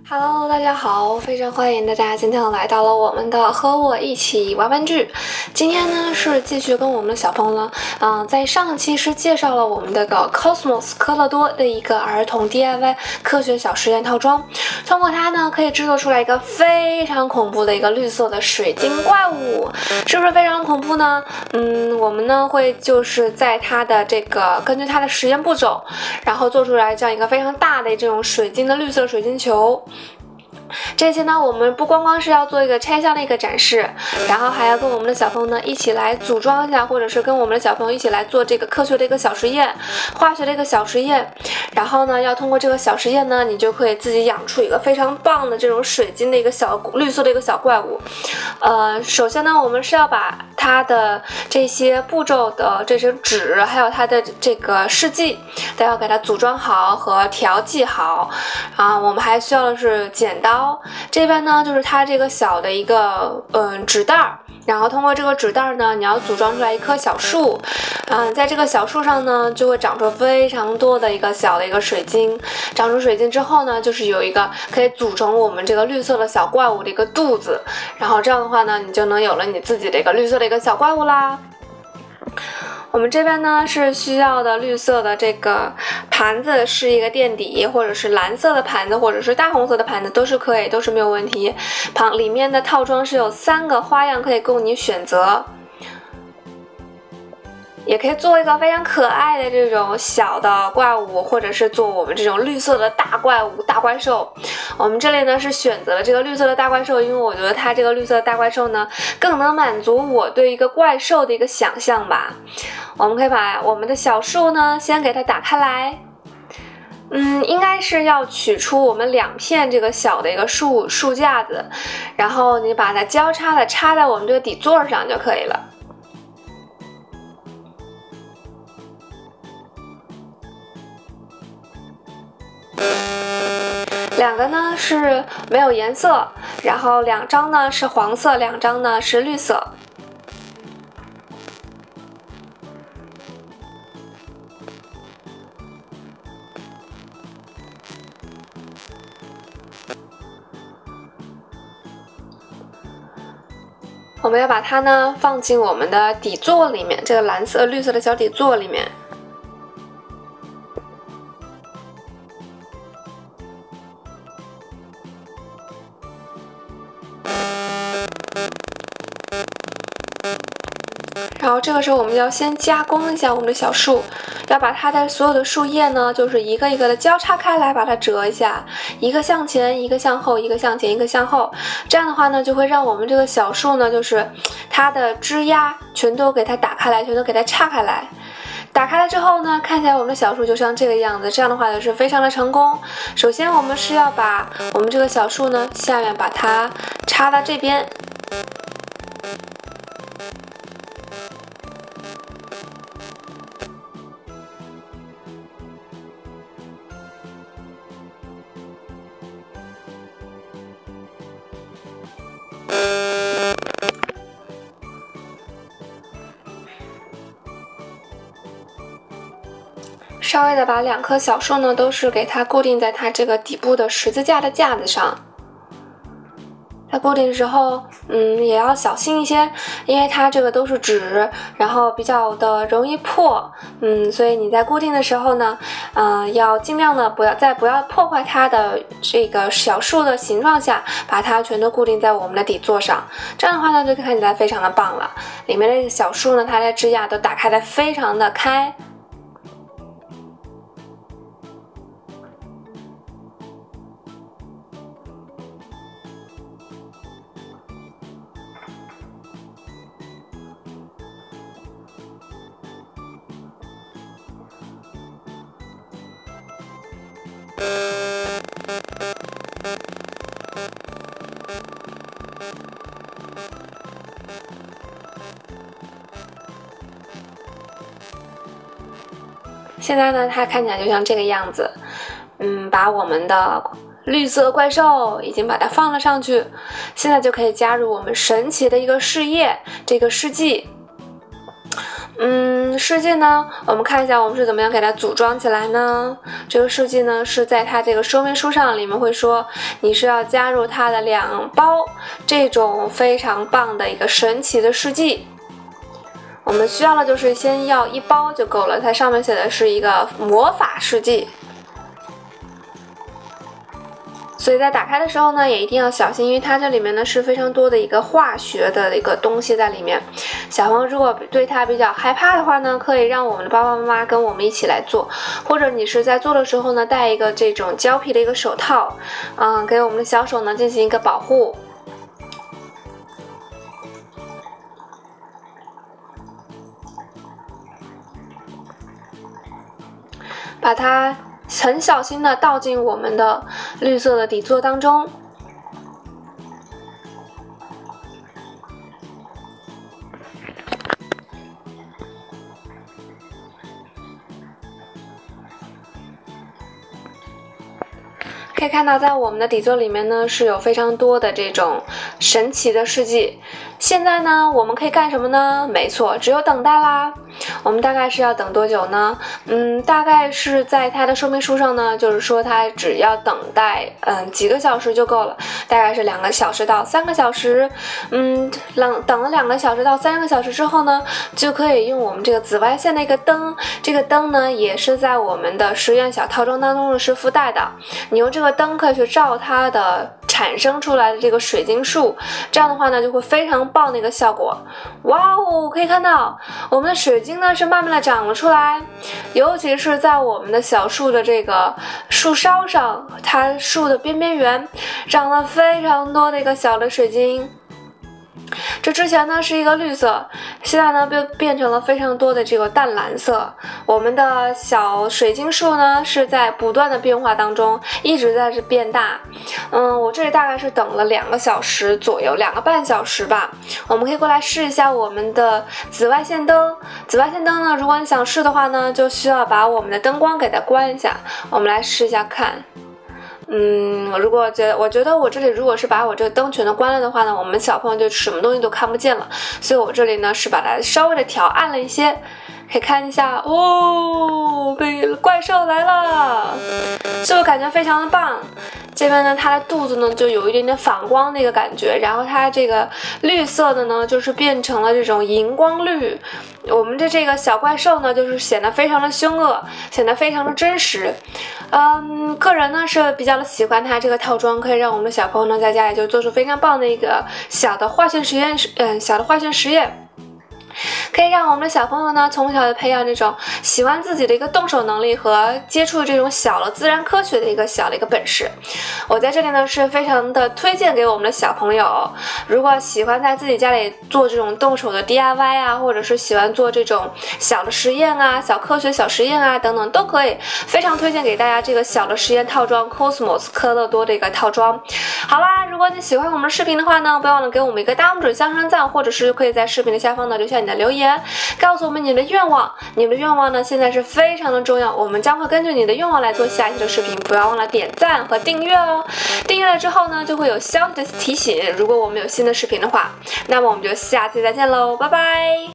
Hello， 大家好，非常欢迎大家今天来到了我们的和我一起玩玩具。今天呢是继续跟我们的小朋友呢，在上期是介绍了我们这个 Cosmos 科乐多的一个儿童 DIY 科学小实验套装，通过它呢可以制作出来一个非常恐怖的一个绿色的水晶怪物，是不是非常恐怖呢？我们呢会就是在它的这个根据它的实验步骤，然后做出来这样一个非常大的这种水晶的绿色水晶球。这期呢，我们不光光是要做一个拆箱的一个展示，然后还要跟我们的小朋友呢一起来组装一下，或者是跟我们的小朋友一起来做这个科学的一个小实验，化学的一个小实验。然后呢，要通过这个小实验呢，你就可以自己养出一个非常棒的这种水晶的一个小绿色的一个小怪物。首先呢，我们是要把它的这些步骤的这些纸，还有它的这个试剂，都要给它组装好和调剂好。我们还需要的是剪刀。这边呢就是它这个小的一个纸袋儿，然后通过这个纸袋儿呢，你要组装出来一棵小树，在这个小树上呢就会长出非常多的一个小的一个水晶，长出水晶之后呢，就是有一个可以组成我们这个绿色的小怪物的一个肚子，然后这样的话呢，你就能有了你自己的一个绿色的一个小怪物啦。我们这边呢是需要的绿色的这个盘子是一个垫底，或者是蓝色的盘子，或者是大红色的盘子都是可以，都是没有问题。里面的套装是有3个花样可以供你选择，也可以做一个非常可爱的这种小的怪物，或者是做我们这种绿色的大怪物、大怪兽。我们这里呢是选择了这个绿色的大怪兽，因为我觉得它这个绿色的大怪兽呢更能满足我对一个怪兽的一个想象吧。我们可以把我们的小树呢先给它打开来，应该是要取出我们2片这个小的一个树架子，然后你把它交叉的插在我们这个底座上就可以了。2个呢是没有颜色，然后2张呢是黄色，2张呢是绿色。我们要把它呢放进我们的底座里面，这个蓝色、绿色的小底座里面。然后这个时候我们要先加工一下我们的小树，要把它的所有的树叶呢，就是一个一个的交叉开来，把它折一下，一个向前，一个向后，一个向前，一个向后。这样的话呢，就会让我们这个小树呢，就是它的枝丫全都给它打开来，全都给它岔开来。打开了之后呢，看起来我们的小树就像这个样子，这样的话也是非常的成功。首先我们是要把我们这个小树呢，下面把它插到这边。稍微的把2棵小树呢，都是给它固定在它这个底部的十字架的架子上。在固定的时候，也要小心一些，因为它这个都是纸，然后比较的容易破，所以你在固定的时候呢，要尽量的不要破坏它的这个小树的形状下，把它全都固定在我们的底座上。这样的话呢，就看起来非常的棒了。里面的这个小树呢，它的枝桠都打开的非常的开。现在呢，它看起来就像这个样子。把我们的绿色怪兽已经把它放了上去，现在就可以加入我们神奇的一个试液这个试剂。 试剂呢，我们看一下我们是怎么样给它组装起来呢？这个试剂呢是在它这个说明书上里面会说，你是要加入它的2包这种非常棒的一个神奇的试剂。我们需要的就是先要1包就够了，它上面写的是一个魔法试剂。所以在打开的时候呢，也一定要小心，因为它这里面呢是非常多的一个化学的一个东西在里面。小朋友如果对它比较害怕的话呢，可以让我们的爸爸妈妈跟我们一起来做，或者你是在做的时候呢，戴一个这种胶皮的一个手套，给我们的小手呢进行一个保护。把它很小心的倒进我们的绿色的底座当中。可以看到，在我们的底座里面呢，是有非常多的这种神奇的试剂。现在呢，我们可以干什么呢？没错，只有等待啦。我们大概是要等多久呢？大概是在它的说明书上呢，就是说它只要等待几个小时就够了，大概是2个小时到3个小时。等了2个小时到3个小时之后呢，就可以用我们这个紫外线的一个灯。这个灯呢，也是在我们的实验小套装当中是附带的。你用这个灯可以去照它的产生出来的这个水晶树，这样的话呢，就会非常棒的一个效果。哇哦，可以看到我们的水晶呢是慢慢的长了出来，尤其是在我们的小树的这个树梢上，它树的边缘长了非常多的一个小的水晶。这之前呢是一个绿色，现在呢变成了非常多的这个淡蓝色。我们的小水晶树呢是在不断的变化当中，一直在这变大。我这里大概是等了2个小时左右，2个半小时吧。我们可以过来试一下我们的紫外线灯。紫外线灯呢，如果你想试的话呢，就需要把我们的灯光给它关一下。我们来试一下看。我觉得我这里如果是把我这个灯全都关了的话呢，我们小朋友就什么东西都看不见了。所以我这里呢是把它稍微的调暗了一些，可以看一下哦，怪兽来了，是不是感觉非常的棒？这边呢，它的肚子呢就有一点点反光的一个感觉，然后它这个绿色的呢就是变成了这种荧光绿。我们的这个小怪兽呢，就是显得非常的凶恶，显得非常的真实。个人呢是比较的喜欢它这个套装，可以让我们的小朋友呢在家里就做出非常棒的一个小的化学实验。可以让我们的小朋友呢从小就培养这种喜欢自己的一个动手能力和接触这种小的自然科学的一个小的一个本事。我在这里呢是非常的推荐给我们的小朋友，如果喜欢在自己家里做这种动手的 DIY 啊，或者是喜欢做这种小的实验啊、小科学小实验啊等等，都可以非常推荐给大家这个小的实验套装 Cosmos 科乐多的一个套装。好啦，如果你喜欢我们的视频的话呢，不要忘了给我们一个大拇指向上赞，或者是可以在视频的下方呢留下你的留言，告诉我们你的愿望。你们的愿望呢现在是非常的重要，我们将会根据你的愿望来做下一期的视频。不要忘了点赞和订阅哦，订阅了之后呢就会有消息的提醒，如果我们有新的视频的话。那么我们就下期再见喽，拜拜。